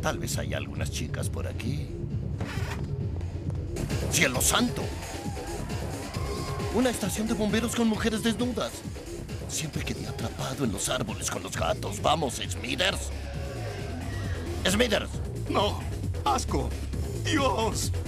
Tal vez haya algunas chicas por aquí. ¡Cielo santo! Una estación de bomberos con mujeres desnudas. Siempre quedé atrapado en los árboles con los gatos. ¡Vamos, Smithers! ¡Smithers! No, asco. Dios.